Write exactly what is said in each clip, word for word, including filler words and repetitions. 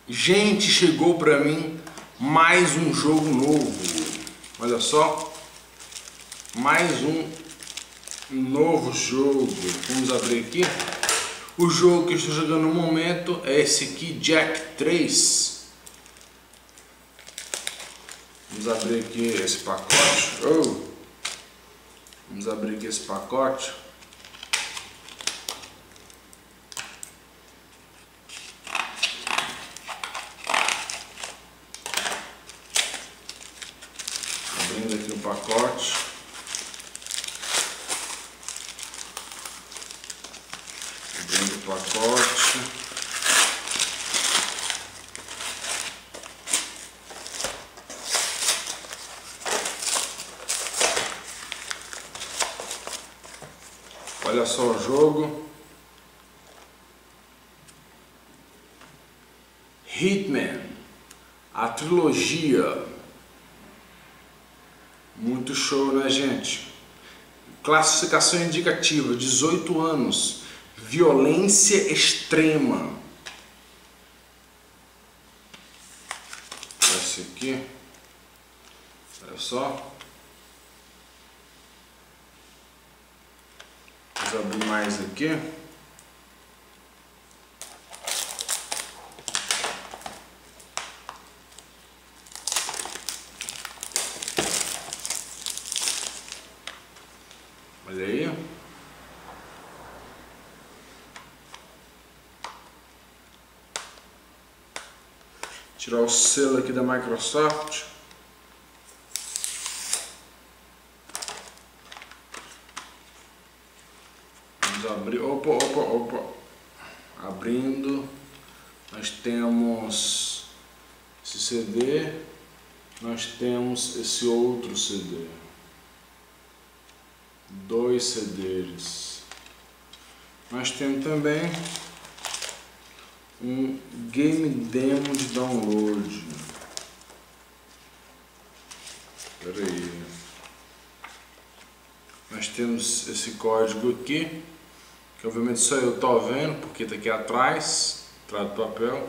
Gente, chegou pra mim mais um jogo novo. Olha só, mais um novo jogo. Vamos abrir aqui. O jogo que eu estou jogando no momento é esse aqui, Jak três. Vamos abrir aqui esse pacote. Oh. Vamos abrir aqui esse pacote. Abrindo aqui o pacote. Abrindo o pacote. Olha só o jogo. Hitman, a trilogia. Muito show, né, gente? Classificação indicativa, dezoito anos. Violência extrema. Esse aqui. Olha só. Vamos abrir mais aqui. Olha aí. Tirar o selo aqui da Microsoft. Vamos abrir. Opa, opa, opa. Abrindo. Nós temos esse C D. Nós temos esse outro C D. Dois C Ds. Nós temos também um game demo de download. Espera aí. Nós temos esse código aqui, que obviamente só eu tô vendo, porque está aqui atrás, atrás do papel.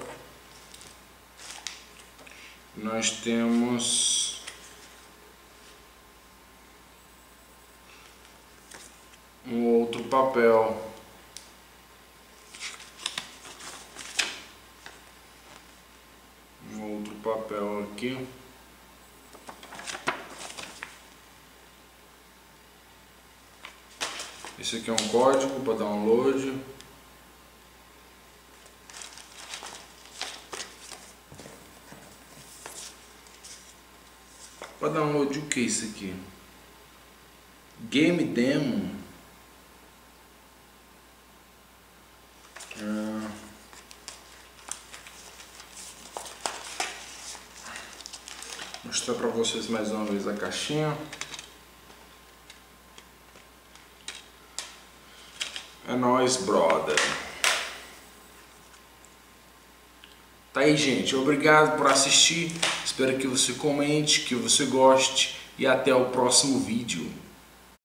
Nós temos um outro papel. Um outro papel aqui. Esse aqui é um código para download. Para download o que é isso aqui? Game demo. Ah. Mostrar para vocês mais uma vez a caixinha. É nóis, brother. Tá aí, gente. Obrigado por assistir. Espero que você comente, que você goste. E até o próximo vídeo.